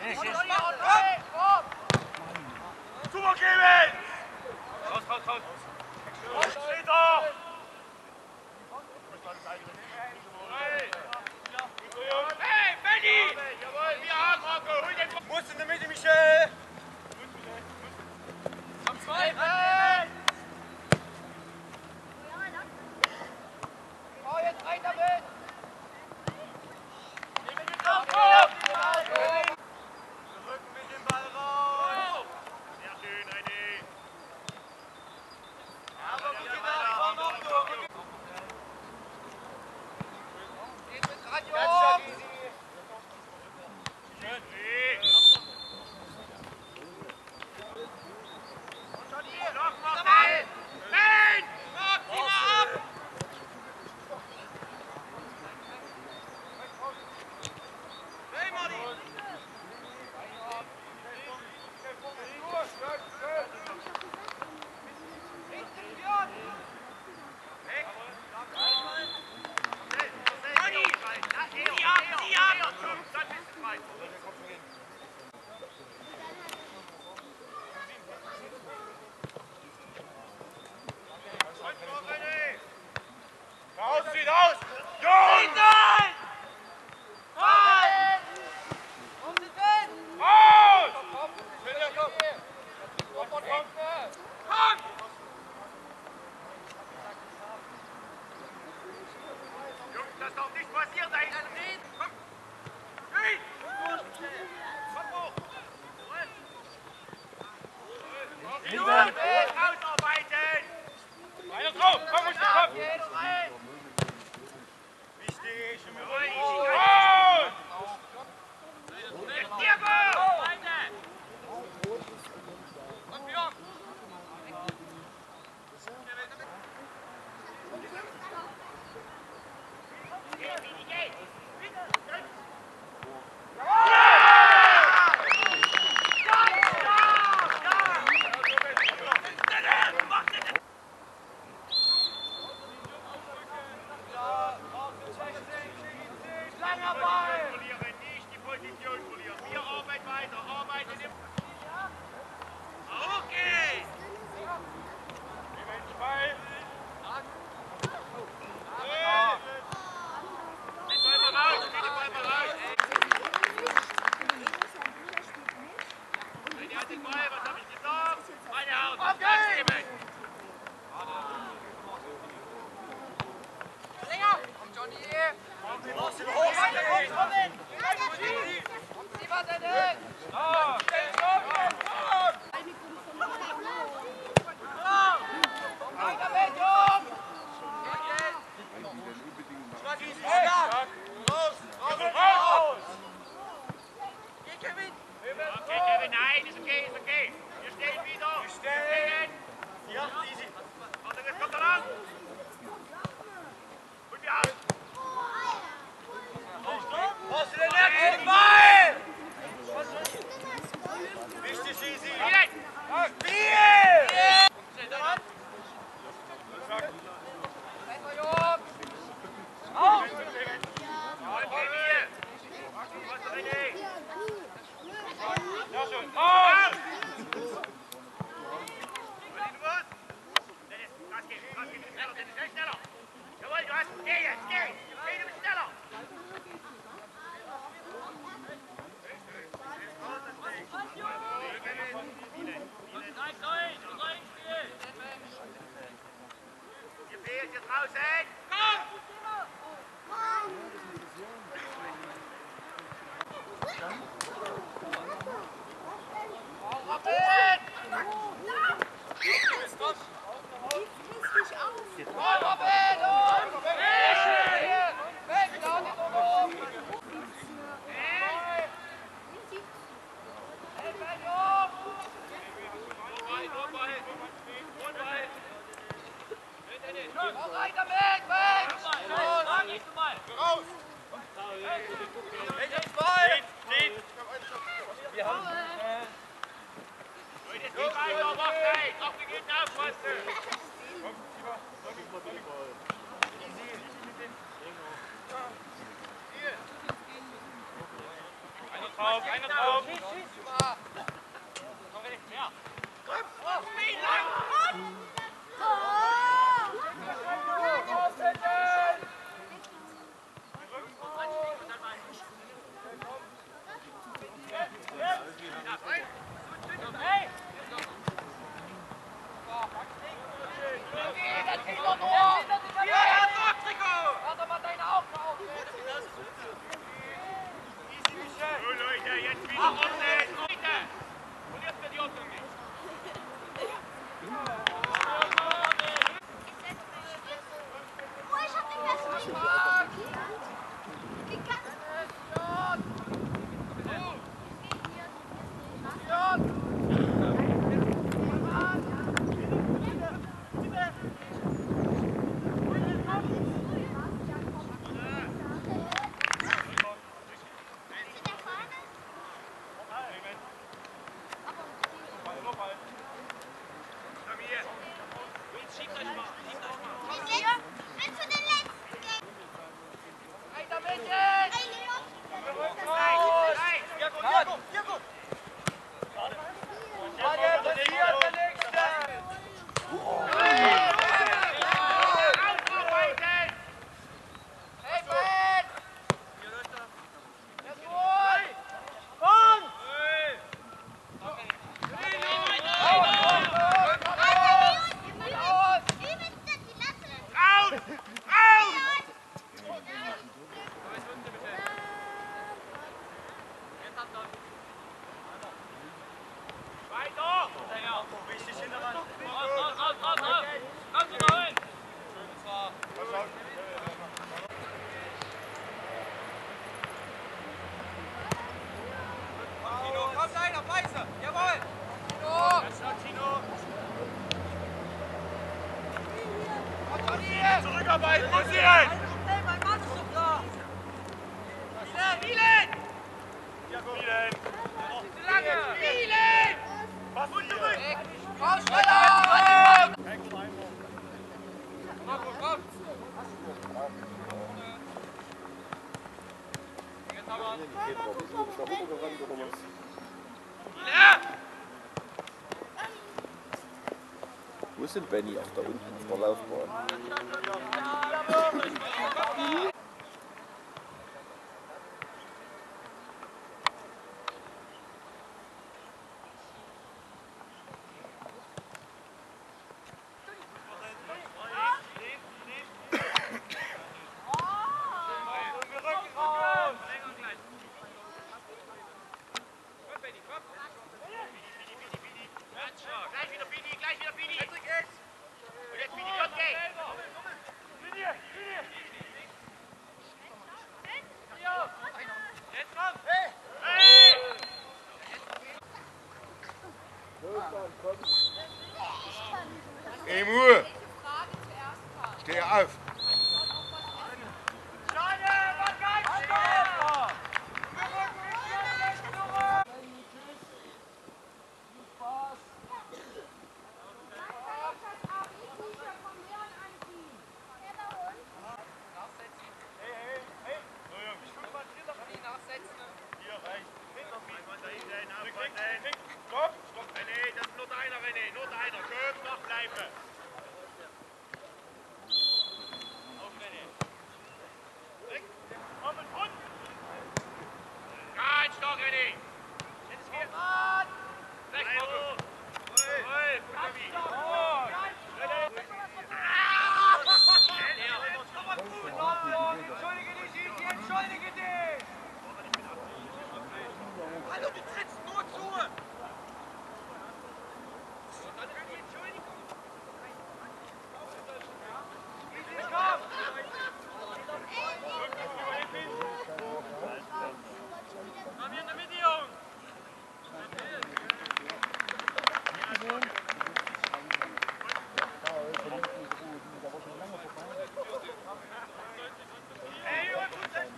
Super geben! Raus, raus, raus! Steht da! Hey, Benny! Jawohl, wir haben Marco! Hol den Muss in der Mitte, Michel! Komm, zwei! Hey! Oh, jetzt rein damit! Rücken mit dem Ball raus! Sehr schön, René! Aber gut gemacht, geht mit Radio! Schön! Und schon hier! Noch mal! Nein! Mach die mal ab! Hey, Marty! Raus, zieht aus! Jungs! Nein! Nein! Raus! Komm! Jungs, das darf nicht passieren, da hinten reden! Komm! Hey! Komm hoch! Ausarbeiten! Weiter drauf! Komm, ruhig drauf! Wichtig! Raus! Diego! Und Björn! Langer Ball! Nicht die Position verlieren. Wir arbeiten weiter. Arbeiten im... Okay! Den Ball! Den Ball mal raus! Den Ball mal raus! Der hat den Ball, was hab ich gesagt? Meine Haut! Okay! Komm, Johnny! Sie was denn? Weiter weg, Jungs! Raus! Geh, Kevin! Okay, Kevin, nein, ist okay, ist okay. Wir stehen wieder. Wir stehen. Ja, easy. Warte, jetzt kommt er lang. Und wir haben. Was ist denn der Ball? Wichtig, easy. Spiel! Schnell daran. Weiter, Jungs. Auf! Ja, schön. Auf! Schneller. Jawohl, du hast. Geh jetzt, geh! Geh, du bist schneller! Ihr fehlt hier draußen! Komm! Robin! Einer drauf, einer drauf. Weiter! Richtig hinterher. Raus! Kannst du da hin? Tino, komm rein, auf Weiße! Jawohl! Tino! Zurückarbeiten, muss hier! Hey, mein Mann ist doch da! Vielen! Ja, gut. Vielen! Zu lange! Vielen! Was gut zurück! Komm, schneller! Komm! Wo ist denn Benny? Auch da unten auf der Laufbahn. Gleich wieder Bini! Und jetzt Bini, okay! Jetzt komm! Hey! Emur! Steh auf! Stopp! René, das ist nur deiner, René, nur deiner. Schön noch bleiben. Auf, René. Weg. Komm und rund. Ganz stark, René. Jetzt hier. Weg, Marco. Jawohl, Gabi. Entschuldige dich, Gigi, entschuldige dich. Hallo, du trittst nur zu. Komm hier in der Mitte, Jungs! Hey, Jungs, gut sein!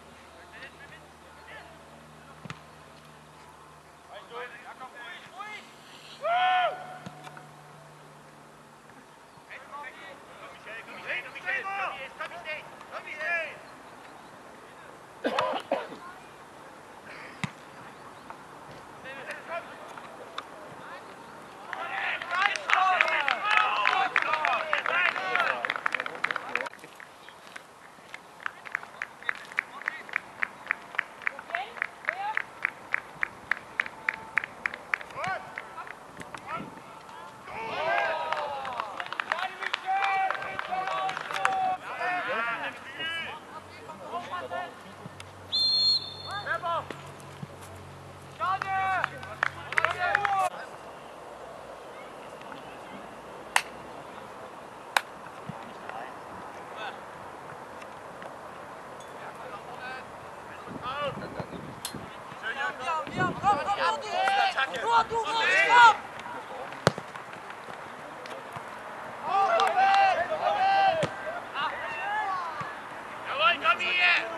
Jawohl, komm hier!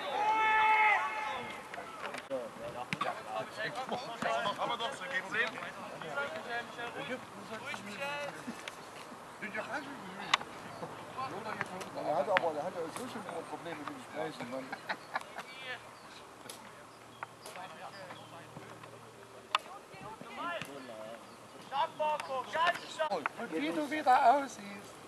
Haben wir doch, so gehen Sie. schmeißen, Mann. Stark, Marco, ganz stark! Und wie du wieder aussiehst.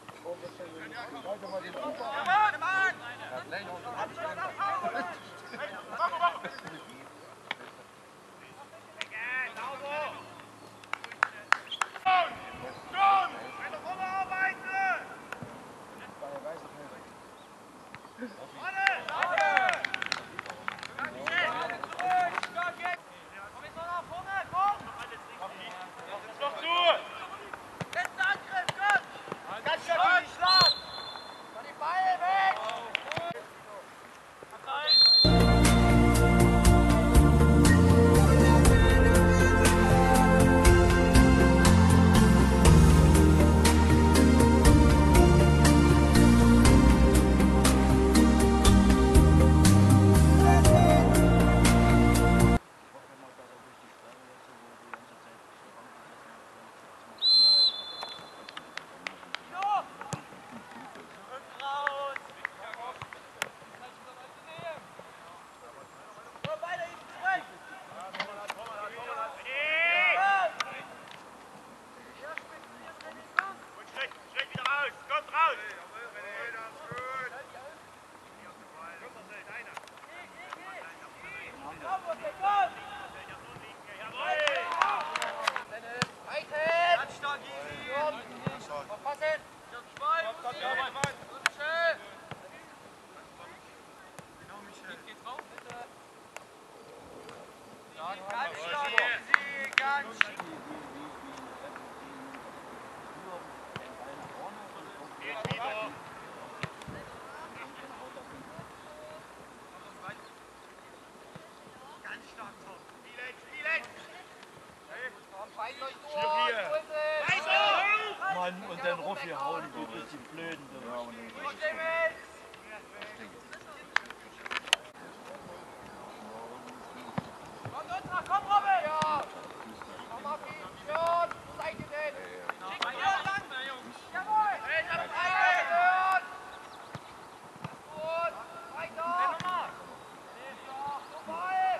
Mann, und dann Ruffi hauen, du bist die Blöden. Komm, Robin! Ja! Komm auf ihn! Schön! Wo seid ihr denn? Schick ihn lang! Jawohl! Hey, ich hab reingehört! Gut! Weiter! Vorbei!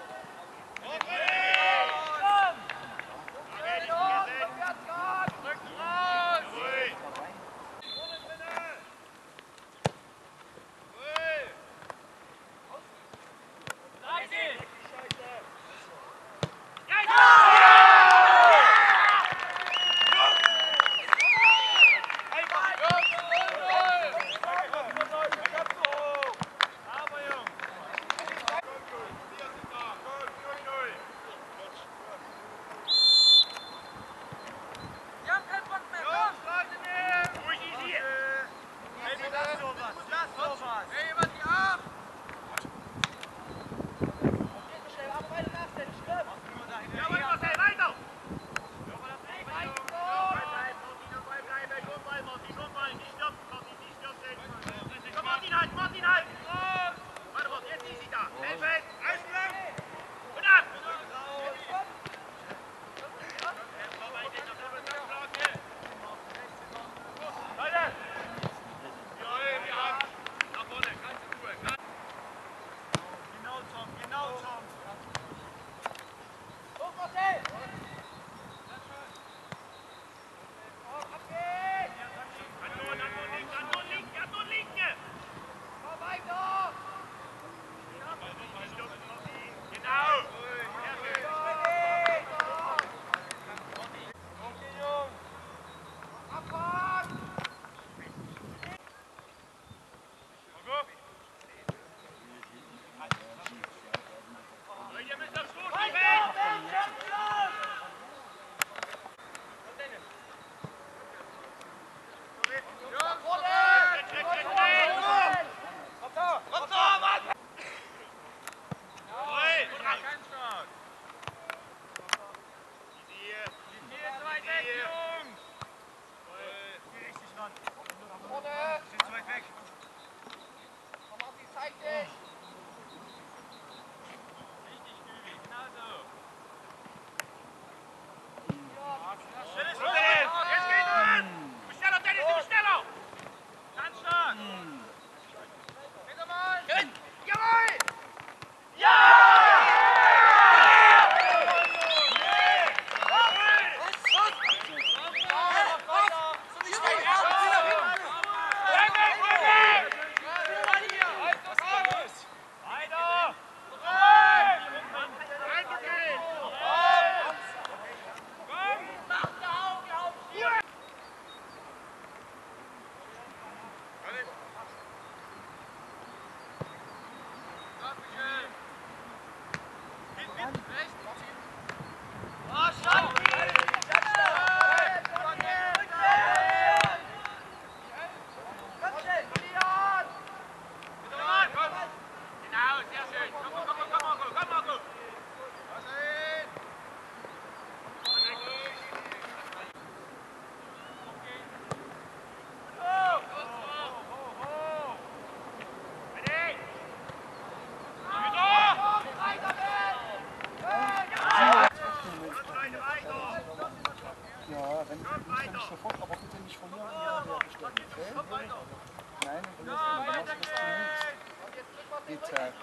Nein, du musst das zunächst. Bitte.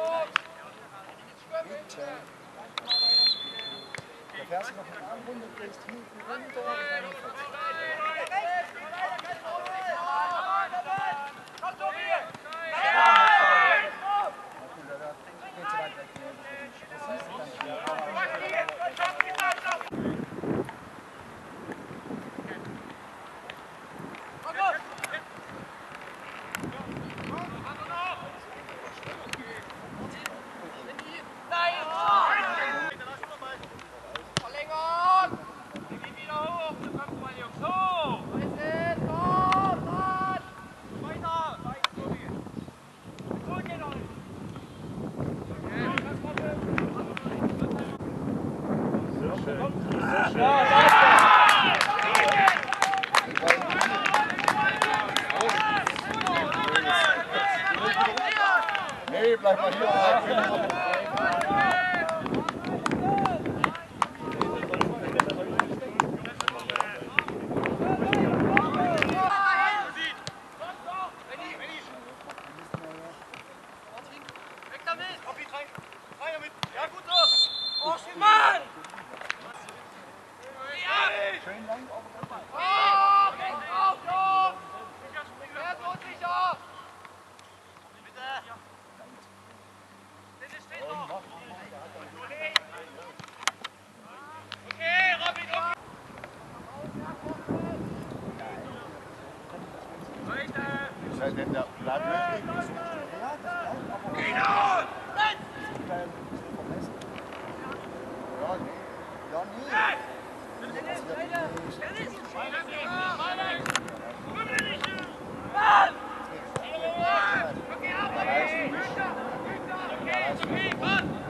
Bitte. Da fährst du noch eine Armrunde, gehst hinten runter und dann Nee, bleib mal hier. schönen Dank. Seid denn der Blatt möglich? Ja, das bleibt aber. Kino! Ja, nee. Okay,